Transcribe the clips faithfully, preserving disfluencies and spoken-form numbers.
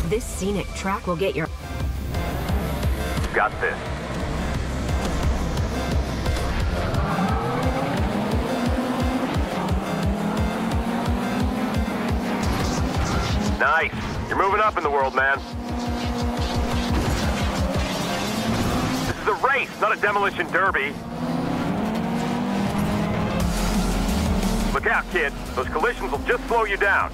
This scenic track will get your... Got this. Nice. You're moving up in the world, man. This is a race, not a demolition derby. Look out, kid. Those collisions will just slow you down.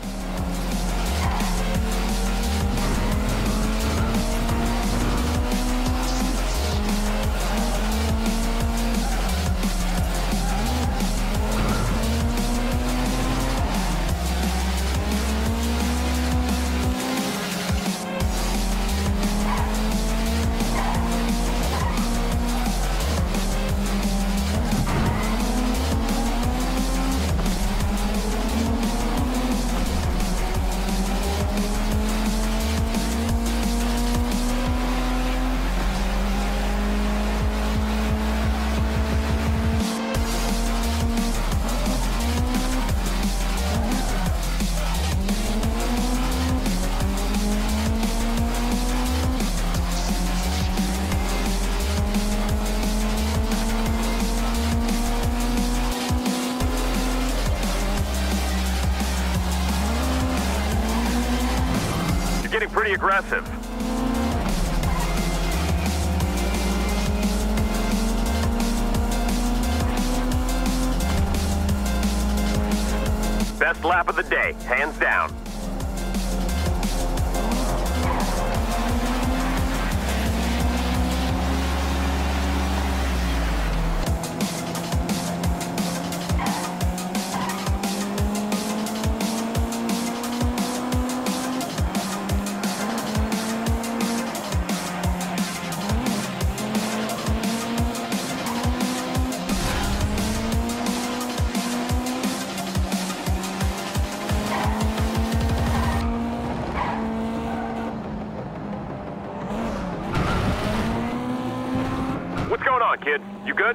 Getting pretty aggressive. Best lap of the day, hands down. What's going on, kid? You good?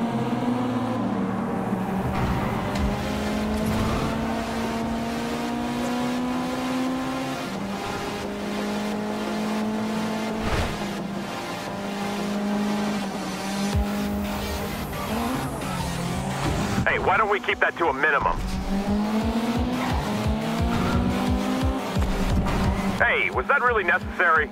Hey, why don't we keep that to a minimum? Hey, was that really necessary?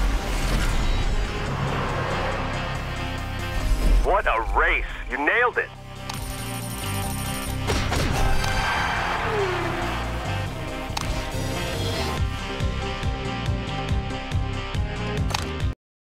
What a race! You nailed it!